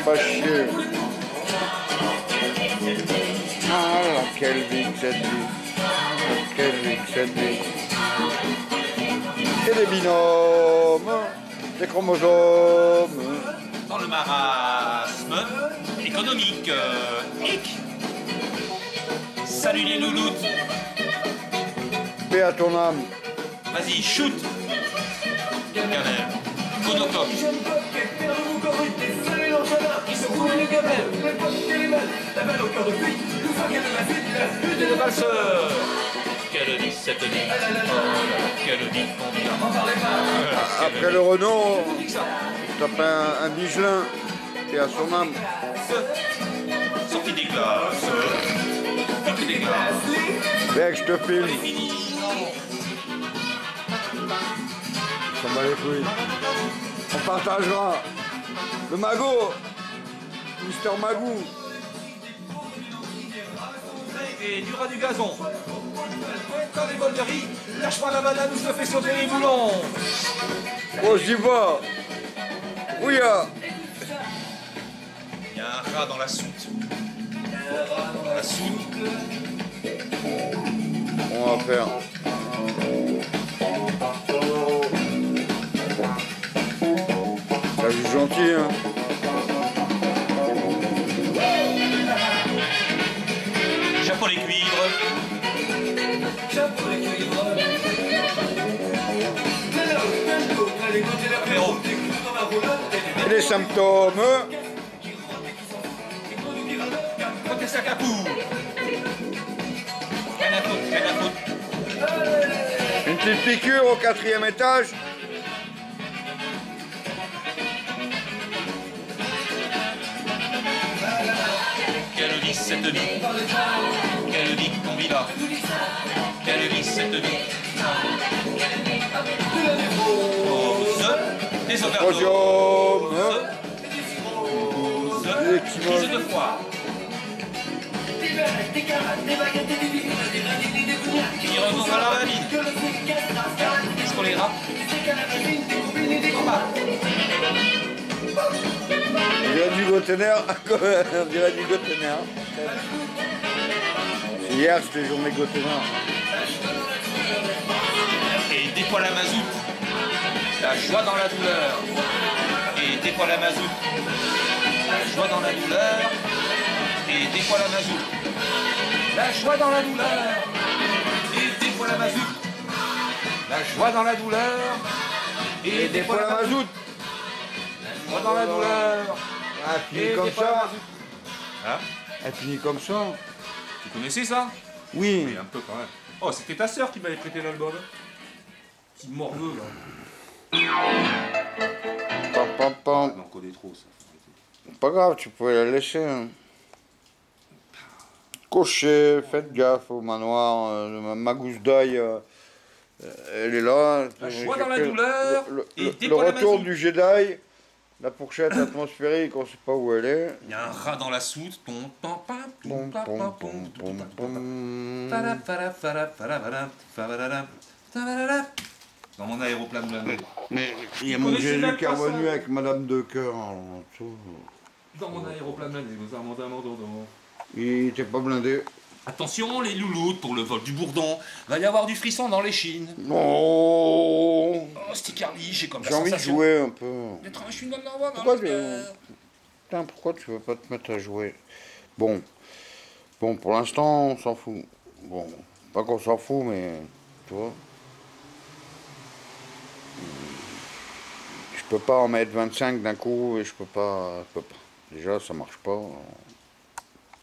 pas chier. Ah, quelle vie que cette vie. Quelle vie que cette vie. Et des binômes, des chromosomes. Dans le marasme économique. Hic. Salut les louloutes. Paix à ton âme. Vas-y, shoot. Canel. Conocoque. Putain de valseur. Quelle vie cette vie. Quelle vie qu'on vit. Après le Renault, je tape un Michelin. Paix à son âme. Sortie des classes. Sortie des classes. Viens que je te filme. C'est fini. Ça va les couilles. On partagera. Le magot. Mister Magou. Et du ras du gazon. Quand les bols de riz, lâche pas la banane ou je te fais sauter les boulons. Oh, j'y vais. Ouya. Il y a un rat dans la soute. Dans la soute. On va faire. Ça joue gentil, hein. Chapeau les cuivres. Apéro. Et les symptômes. Côté sac à poux. Rien à foutre, rien à foutre. Une petite piqûre au 4e étage. Quelle vie cette vie. Quelle vie qu'on vit là. Quelle vie cette vie. Des overdoses. Podium. Crise de foie. Qui remonte à la mine. Est-ce qu'on les rappe? On dirait du Gotener. On dirait du Gotener. Hier, c'était journée Gotener. Et des poils à mazout. La joie dans la douleur. Et des poils à mazout. La joie dans la douleur. Et des poils à mazout. La joie dans la douleur. Et des poils à mazout. La joie dans la douleur. Et des poils à mazout. La joie dans la douleur. Elle finit comme ça. Hein? Elle finit comme ça. Tu connaissais ça? Oui. Oui, un peu quand même. Oh, c'était ta sœur qui m'avait prêté l'album. Petit morveux, là. Pam, pam, pam. On en connaît trop, ça. Pas grave, tu pouvais la laisser. Hein. Cochez, faites gaffe au manoir. Ma gousse d'ail, elle est là. La joie dans la douleur. Le retour du Jedi. La fourchette atmosphérique, on ne sait pas où elle est. Il y a un rat dans la soute. Pom, pom, pom, pom, pom. Dans mon aéroplane blindé. Mais il y a mon Jésus qui est revenu avec Madame de Cœur. Dans mon aéroplane blindé, nous avons un mordor. Il n'était pas blindé. Attention les louloutes pour le vol du bourdon. Va y avoir du frisson dans les chines. Oh, Oh, Stickerly, j'ai comme la j'ai envie de sensation jouer un peu. d'être un chewing-gum normal. Putain, pourquoi tu veux pas te mettre à jouer? Bon, pour l'instant, on s'en fout. Bon, pas qu'on s'en fout, mais tu vois. Je peux pas en mettre 25 d'un coup et je peux pas. Déjà, ça marche pas.